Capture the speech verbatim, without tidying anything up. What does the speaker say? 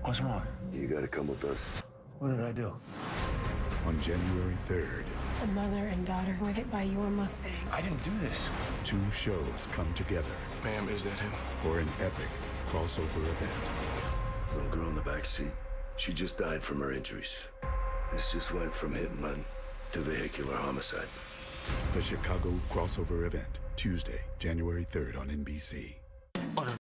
What's wrong? You gotta come with us. What did I do? On January third, A mother and daughter were hit by your Mustang. I didn't do this. two shows come together Ma'am, is that him? for an epic crossover event. Little girl in the back seat. She just died from her injuries. This just went from hit and run to vehicular homicide. The Chicago crossover event, Tuesday, January third on N B C.